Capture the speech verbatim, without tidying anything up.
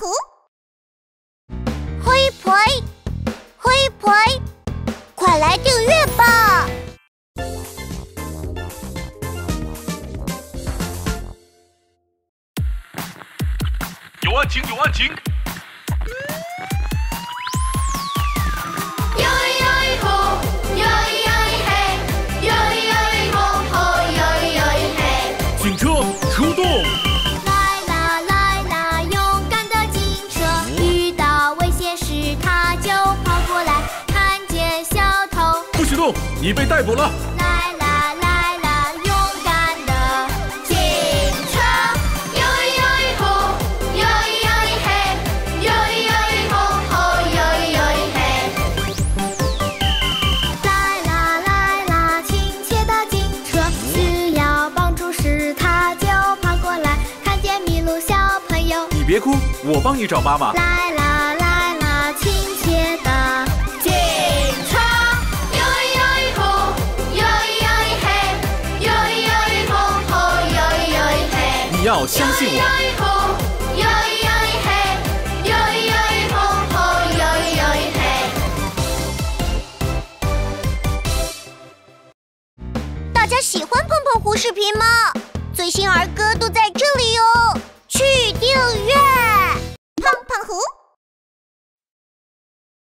虎，灰婆，灰婆，快来订阅吧！ 有案情，有案情。 警车出动！ 来啦来啦，勇敢的警车，遇到危险时他就跑过来，看见小偷不许动，你被逮捕了！ 来啦来啦，勇敢的警车，哟哟吼，哟哟嘿，哟哟吼吼，哟哟嘿。来啦来啦，亲切的警车，需要帮助时他就跑过来，看见迷路小朋友。 你别哭，我帮你找妈妈。 来啦来啦，亲切的警车，哟哟吼，哟哟嘿，哟哟吼吼，哟哟嘿。 你要相信我。 哟哟嘿，哟哟吼吼，哟哟嘿。大家喜欢碰碰胡视频吗？最新儿歌都在这里哦，去订阅。胖胖虎。